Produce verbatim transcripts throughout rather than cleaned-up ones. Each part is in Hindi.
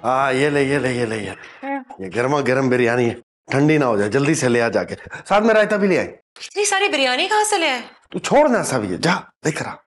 हाँ ये ले ये ले ये ले ये ये गर्मा गर्म बिरयानी है, ठंडी ना हो जाए, जल्दी से ले आ जाके। साथ में रायता भी ले आए। इतनी सारी बिरयानी कहाँ से ले आए? तू छोड़ ना सब ये, जा लेकर आ।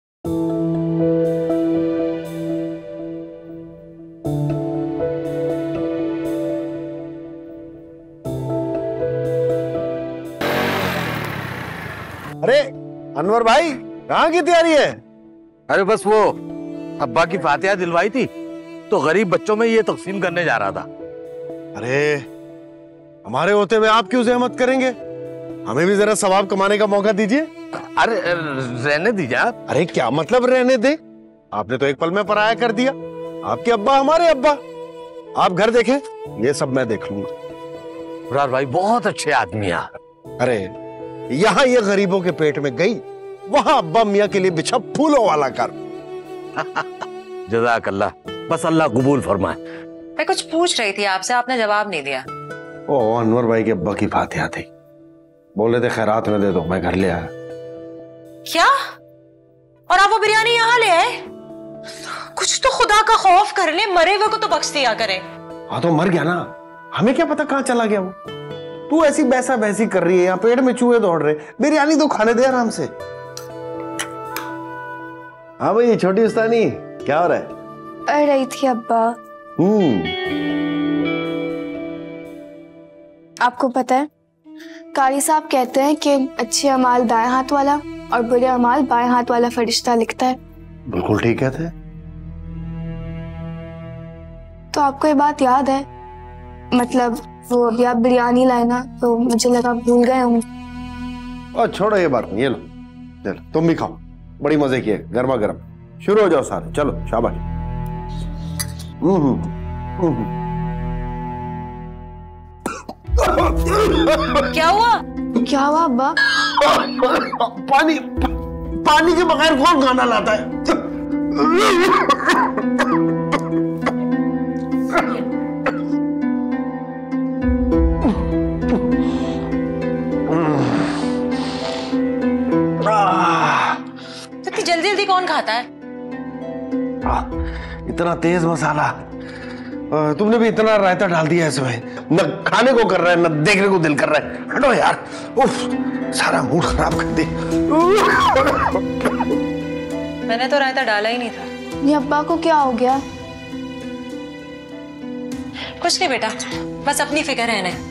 अरे अनवर भाई, कहाँ की तैयारी है? अरे बस वो अब्बा की फातिहा दिलवाई थी तो गरीब बच्चों में ये तकसीम करने जा रहा था। अरे हमारे होते हुए आप क्यों जहमत करेंगे? हमें भी जरा सवाब कमाने का मौका दीजिए। अरे रहने दीजिए आप। अरे क्या मतलब रहने दे? आपने तो एक पल में पराया कर दिया। आपके अब्बा हमारे अब्बा। आप घर देखें, ये सब मैं देख लूंगा। मुरार भाई बहुत अच्छे आदमी हैं। अरे यहाँ ये गरीबों के पेट में गई, वहां अब्बा मियाँ के लिए बिछा फूलों वाला कर। जज़ाक अल्लाह, बस अल्लाह कबूल फरमाए। मैं कुछ पूछ रही थी आपसे, आपने जवाब नहीं दिया। ओ अनवर भाई के अब्बा की फातिहा थी, बोले थे खैरात में दे दो, मैं घर ले आया। क्या? और आप वो बिरयानी यहाँ ले आए? कुछ तो खुदा का खौफ कर ले, मरे हुए को तो बख्श दिया करे। हाँ तो मर गया ना, हमें क्या पता कहाँ चला गया वो। तू ऐसी बैसा बैसी कर रही है, यहाँ पेट में चूहे दौड़ रहे, बिरयानी तो खाने दे आराम से। हाँ भाई छोटी उस्तानी, क्या हो रहा है? पढ़ रही थी अब्बा। हम्म। आपको पता है कारी साहब कहते हैं कि अच्छे अमाल दाएं हाथ वाला और बुरे अमाल बाएं हाथ वाला फरिश्ता लिखता है। बिल्कुल ठीक कहते हैं। तो आपको ये बात याद है? मतलब वो अभी आप बिरयानी लाए ना, तो मुझे लगा भूल गए होंगे। और छोड़ो ये बात, ये लो चलो तुम भी खाओ, बड़ी मजे की है, गर्मा गर्म। शुरू हो जाओ सारे, चलो शाबाश। हम्म हम्म। क्या हुआ? क्या हुआ अब्बा? पानी पानी के बगैर कौन खाना लाता है? इतनी जल्दी जल्दी कौन खाता है? आ, इतना तेज मसाला, आ, तुमने भी इतना रायता डाल दिया इसमें, न खाने को कर रहा है न देखने को दिल कर रहा है। हटो यार, उफ, सारा मूड खराब कर दी। मैंने तो रायता डाला ही नहीं था। ये अब्बा को क्या हो गया? कुछ नहीं बेटा, बस अपनी फिक्र रहने।